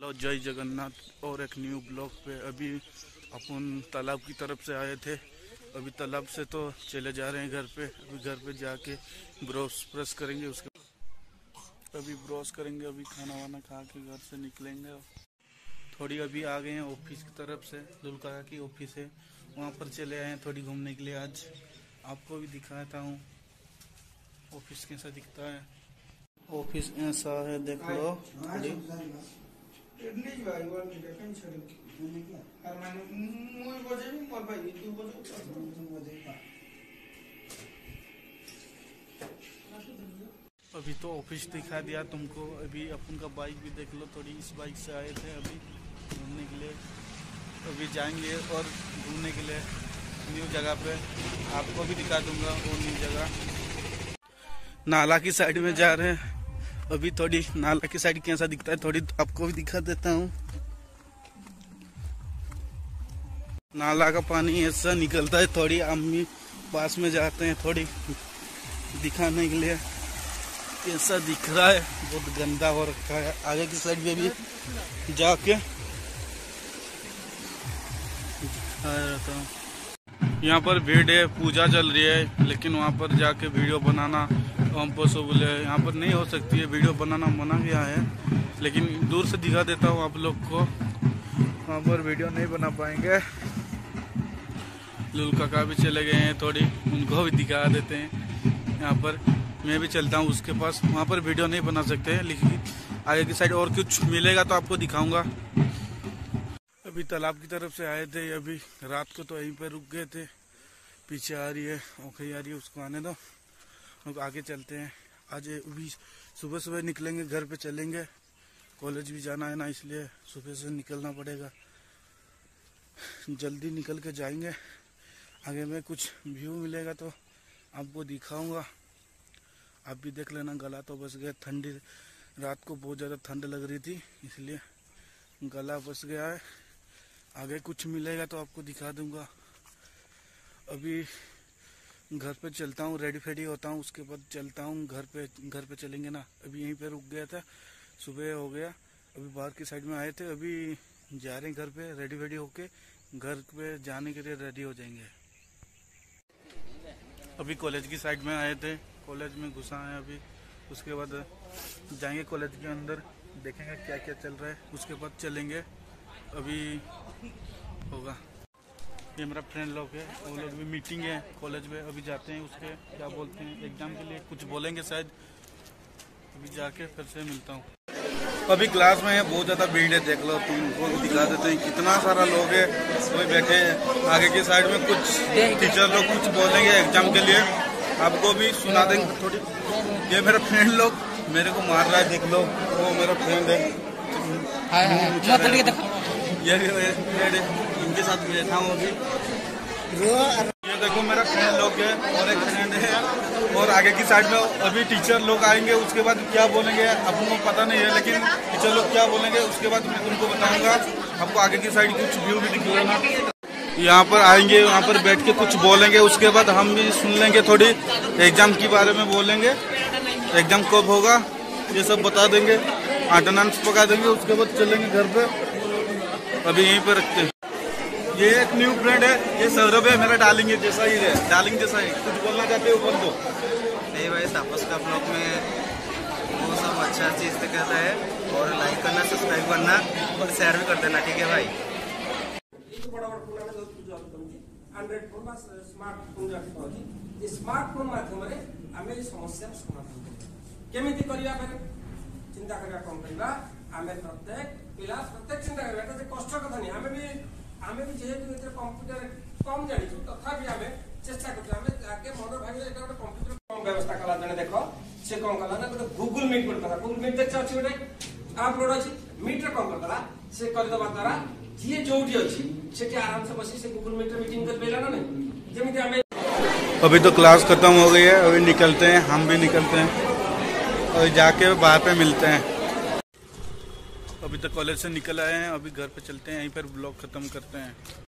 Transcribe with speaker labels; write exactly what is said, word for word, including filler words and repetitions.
Speaker 1: और जय जगन्नाथ और एक न्यू ब्लॉग पे। अभी अपन तालाब की तरफ से आए थे, अभी तालाब से तो चले जा रहे हैं घर पे। अभी घर पे जाके ब्रश ब्रश करेंगे, उसके अभी ब्रश करेंगे, अभी खाना वाना खा के घर से निकलेंगे। थोड़ी अभी आ गए हैं ऑफिस की तरफ से, दुलका की ऑफिस है, वहाँ पर चले आए हैं थोड़ी घूमने के लिए। आज आपको भी दिखाता हूँ ऑफिस कैसा दिखता है। ऑफिस ऐसा है, देख लो। अभी तो ऑफिस दिखा दिया तुमको, अभी अपन का बाइक भी देख लो। थोड़ी इस बाइक से आए थे अभी घूमने के लिए, अभी जाएंगे और घूमने के लिए न्यू जगह पे। आपको भी दिखा दूंगा वो न्यू जगह। नाला की साइड में जा रहे हैं अभी। थोड़ी नाला की साइड कैसा दिखता है थोड़ी आपको भी दिखा देता हूँ। नाला का पानी ऐसा निकलता है, थोड़ी अम्मी पास में जाते हैं थोड़ी दिखाने के लिए। कैसा दिख रहा है, बहुत गंदा हो रखा है। आगे की साइड में भी जाके रहता हूँ। यहाँ पर भीड़ है, पूजा चल रही है, लेकिन वहाँ पर जाके वीडियो बनाना इम्पॉसिबल है। यहाँ पर नहीं हो सकती है, वीडियो बनाना मना किया है, लेकिन दूर से दिखा देता हूँ आप लोग को। वहाँ पर वीडियो नहीं बना पाएंगे। लुल काका भी चले गए हैं, थोड़ी उनको भी दिखा देते हैं। यहाँ पर मैं भी चलता हूँ उसके पास, वहाँ पर वीडियो नहीं बना सकते हैं, लेकिन आगे की साइड और कुछ मिलेगा तो आपको दिखाऊंगा। अभी तालाब की तरफ से आए थे, अभी रात को तो यहीं पे रुक गए थे। पीछे आ रही है ओखई आ रही है, उसको आने दो, लोग आगे चलते हैं। आज अभी सुबह सुबह निकलेंगे, घर पे चलेंगे। कॉलेज भी जाना है ना, इसलिए सुबह से निकलना पड़ेगा। जल्दी निकल के जाएंगे। आगे में कुछ व्यू मिलेगा तो आपको दिखाऊंगा, आप भी देख लेना। गला तो बस गया, ठंडी रात को बहुत ज़्यादा ठंड लग रही थी, इसलिए गला बस गया है। आगे कुछ मिलेगा तो आपको दिखा दूंगा। अभी घर पे चलता हूँ, रेडी फेडी होता हूँ, उसके बाद चलता हूँ घर पे। घर पे चलेंगे ना, अभी यहीं पे रुक गया था, सुबह हो गया। अभी बाहर की साइड में आए थे, अभी जा रहे हैं घर पे। रेडी फेडी होके घर पे जाने के लिए रेडी हो जाएंगे। अभी कॉलेज की साइड में आए थे, कॉलेज में घुसा है अभी। उसके बाद जाएंगे कॉलेज के अंदर, देखेंगे क्या क्या चल रहा है, उसके बाद चलेंगे। अभी होगा। ये मेरा फ्रेंड लोग है, वो लोग भी मीटिंग है कॉलेज में, अभी जाते हैं। उसके क्या बोलते हैं, एग्जाम के लिए कुछ बोलेंगे शायद। अभी जाके फिर से मिलता हूँ। अभी क्लास में है, बहुत ज़्यादा भीड़ है, देख लो। तुमको दिखा देते हैं, कितना सारा लोग है, कोई बैठे हैं। आगे की साइड में कुछ टीचर लोग कुछ बोलेंगे एग्जाम के लिए, आपको भी सुना देंगे थोड़ी। ये मेरा फ्रेंड लोग मेरे को मार रहा है, देख लो। वो मेरा फ्रेंड है, ये इनके साथ बैठा हूँ अभी। ये देखो मेरा फ्रेंड लोग है और एक फ्रेंड है। और आगे की साइड में अभी टीचर लोग आएंगे, उसके बाद क्या बोलेंगे अपन को पता नहीं है, लेकिन टीचर लोग क्या बोलेंगे उसके बाद मैं तुमको बताऊंगा। आपको आगे की साइड कुछ व्यू भी दिखाना। यहाँ पर आएंगे, वहाँ पर बैठ के कुछ बोलेंगे, उसके बाद हम भी सुन लेंगे। थोड़ी एग्जाम के बारे में बोलेंगे, एग्जाम कब होगा ये सब बता देंगे, अटेंडेंस पका देंगे, उसके बाद चलेंगे घर पे। अभी यहीं पे रखते हैं। ये एक न्यू फ्रेंड है, ये सौरभ है, मेरा डार्लिंग है, जैसा ही है, डार्लिंग जैसा ही। कुछ बोलना चाहते हो बोल दो।
Speaker 2: नहीं भाई, तापस का ब्लॉग में वो सब अच्छा चीज़ दिखाता है, और लाइक करना, सब्सक्राइब करना और शेयर भी कर देना, ठीक है भाई।
Speaker 3: स्मार्टफोन माध्यम आम समस्या समाधान केमिति करिया चिंता करिया कम करिया। आमे प्रत्येक पिला प्रत्येक चिंता करिया, एटा कष्ट कथा नहीं। आमे भी आमे भी जेहेतु कंप्यूटर कम जानिछु, तथापि आमे चेष्टा करछु। आमे आगे मन भागे एटा गोटे कंप्यूटर कम व्यवस्था कला जने देखो से कम कला ना, गोटे गूगल मीट करतला। गूगल मीट देखछ अछि गोटे अपलोड अछि, मीट रे कम करतला से कर दबा द्वारा जे जोडी अछि सेठी आराम से बसी से गूगल मीट रे मीटिंग कर बेला ना नहीं। जेमिति आमे
Speaker 1: अभी तो क्लास खत्म हो गई है, अभी निकलते हैं, हम भी निकलते हैं और जाके बाहर पे मिलते हैं। अभी तो कॉलेज से निकल आए हैं, अभी घर पे चलते हैं, यहीं पर ब्लॉग खत्म करते हैं।